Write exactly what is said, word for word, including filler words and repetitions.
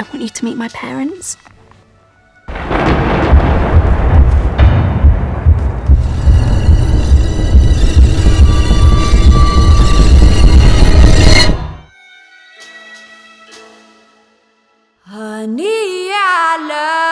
I want you to meet my parents. Honey, I love